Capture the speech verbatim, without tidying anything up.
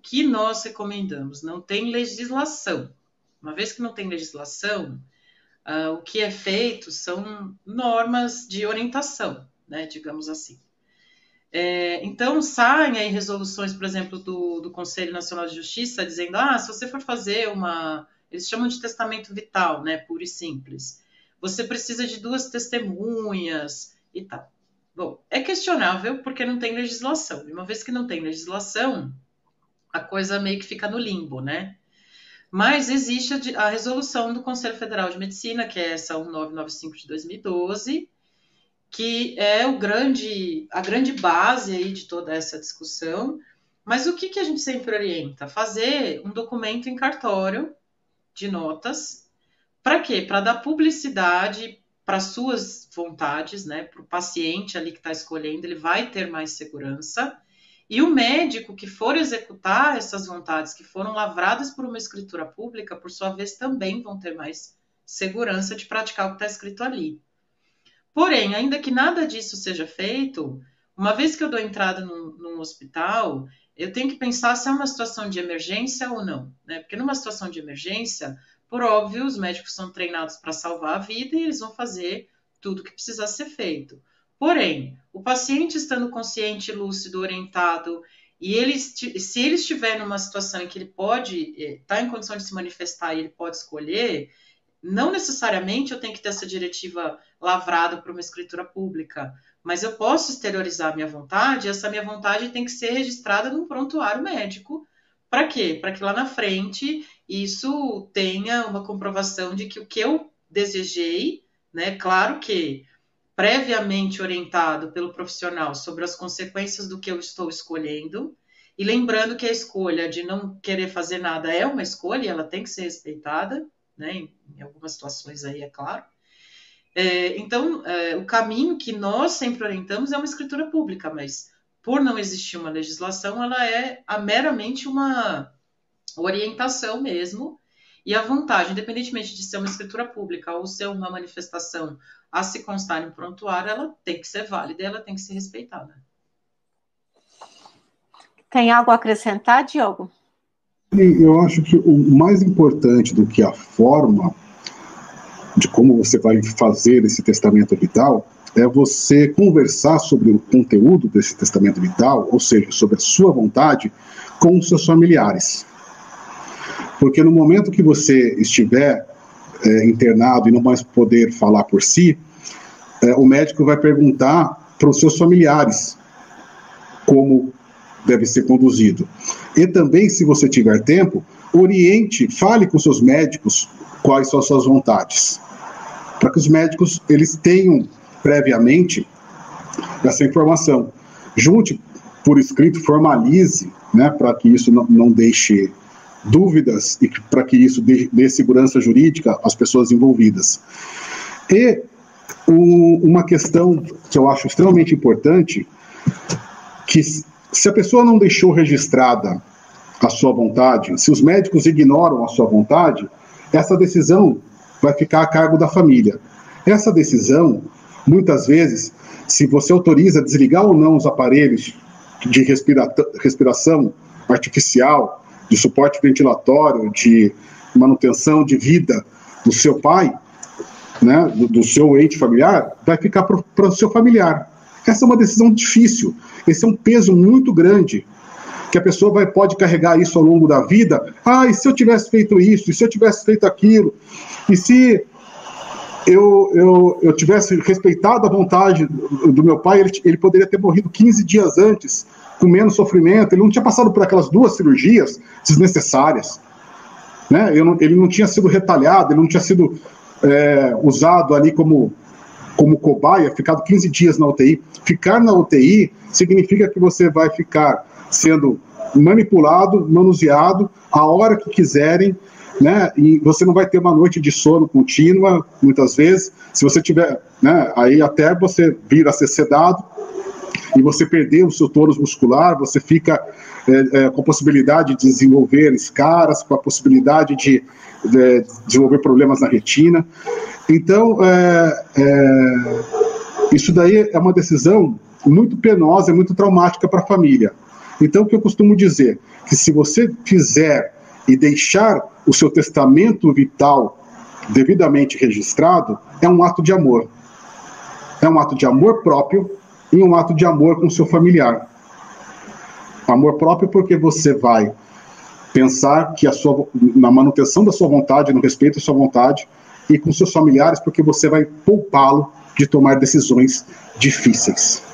que nós recomendamos? Não tem legislação. Uma vez que não tem legislação, uh, o que é feito são normas de orientação, né, digamos assim. É, então, saem aí resoluções, por exemplo, do, do Conselho Nacional de Justiça, dizendo, ah, se você for fazer uma... Eles chamam de testamento vital, né, puro e simples. Você precisa de duas testemunhas e tal. Bom, é questionável porque não tem legislação. E uma vez que não tem legislação, a coisa meio que fica no limbo, né? Mas existe a, a resolução do Conselho Federal de Medicina, que é essa um nove nove cinco de dois mil e doze, que é o grande, a grande base aí de toda essa discussão. Mas o que, que a gente sempre orienta? Fazer um documento em cartório de notas. Para quê? Para dar publicidade para suas vontades, né? Para o paciente ali que está escolhendo, ele vai ter mais segurança. E o médico que for executar essas vontades que foram lavradas por uma escritura pública, por sua vez, também vão ter mais segurança de praticar o que está escrito ali. Porém, ainda que nada disso seja feito, uma vez que eu dou entrada num, num hospital, eu tenho que pensar se é uma situação de emergência ou não, né? Porque numa situação de emergência, por óbvio, os médicos são treinados para salvar a vida e eles vão fazer tudo o que precisar ser feito. Porém, o paciente estando consciente, lúcido, orientado, e ele, se ele estiver numa situação em que ele pode estar tá em condição de se manifestar e ele pode escolher, não necessariamente eu tenho que ter essa diretiva lavrada por uma escritura pública, mas eu posso exteriorizar a minha vontade, e essa minha vontade tem que ser registrada num prontuário médico. Para quê? Para que lá na frente isso tenha uma comprovação de que o que eu desejei, né, claro que previamente orientado pelo profissional sobre as consequências do que eu estou escolhendo, e lembrando que a escolha de não querer fazer nada é uma escolha, e ela tem que ser respeitada, né, em, em algumas situações aí, é claro. É, então, é, o caminho que nós sempre orientamos é uma escritura pública, mas por não existir uma legislação, ela é a, meramente uma orientação mesmo, e a vontade, independentemente de ser uma escritura pública ou ser uma manifestação a se constar em prontuário, ela tem que ser válida e ela tem que ser respeitada. Tem algo a acrescentar, Diogo? Eu acho que o mais importante do que a forma de como você vai fazer esse testamento vital é você conversar sobre o conteúdo desse testamento vital, ou seja, sobre a sua vontade, com os seus familiares. Porque no momento que você estiver é, internado e não mais poder falar por si, é, o médico vai perguntar para os seus familiares como deve ser conduzido. E também, se você tiver tempo, oriente, fale com seus médicos quais são as suas vontades, para que os médicos eles tenham previamente essa informação. Junte por escrito, formalize, né, para que isso não, não deixe dúvidas e para que isso dê, dê segurança jurídica às pessoas envolvidas. E um, uma questão que eu acho extremamente importante, que se a pessoa não deixou registrada a sua vontade, se os médicos ignoram a sua vontade, essa decisão vai ficar a cargo da família. Essa decisão, muitas vezes, se você autoriza a desligar ou não os aparelhos de respira- respiração artificial, de suporte ventilatório, de manutenção de vida do seu pai, né, do, do seu ente familiar, vai ficar para o seu familiar. Essa é uma decisão difícil, esse é um peso muito grande, que a pessoa vai, pode carregar isso ao longo da vida. Ah, e se eu tivesse feito isso, e se eu tivesse feito aquilo, e se eu, eu, eu tivesse respeitado a vontade do, do meu pai, ele, ele poderia ter morrido quinze dias antes, com menos sofrimento, ele não tinha passado por aquelas duas cirurgias desnecessárias, né? Eu não, ele não tinha sido retalhado, ele não tinha sido é, usado ali como, como cobaia, ficado quinze dias na U T I. Ficar na U T I significa que você vai ficar sendo manipulado, manuseado, a hora que quiserem, né? E você não vai ter uma noite de sono contínua, muitas vezes. Se você tiver, né, aí até você vir a ser sedado e você perder o seu tônus muscular, você fica é, é, com a possibilidade de desenvolver escaras, com a possibilidade de, de desenvolver problemas na retina. Então, é, é, isso daí é uma decisão muito penosa, muito traumática para a família. Então, o que eu costumo dizer, que se você fizer e deixar o seu testamento vital devidamente registrado, é um ato de amor. É um ato de amor próprio e um ato de amor com o seu familiar. Amor próprio porque você vai pensar que a sua, na manutenção da sua vontade, no respeito à sua vontade, e com seus familiares porque você vai poupá-lo de tomar decisões difíceis.